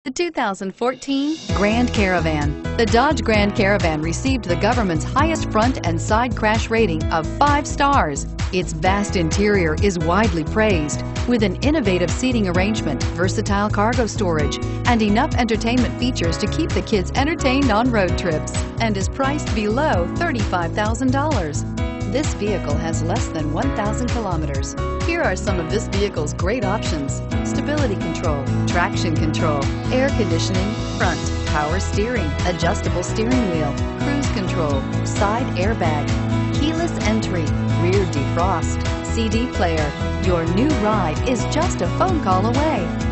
The 2014 Grand Caravan. The Dodge Grand Caravan received the government's highest front and side crash rating of 5 stars. Its vast interior is widely praised, with an innovative seating arrangement, versatile cargo storage, and enough entertainment features to keep the kids entertained on road trips, and is priced below $35,000. This vehicle has less than 1,000 kilometers. Here are some of this vehicle's great options: stability control, traction control, air conditioning, front, power steering, adjustable steering wheel, cruise control, side airbag, keyless entry, rear defrost, CD player. Your new ride is just a phone call away.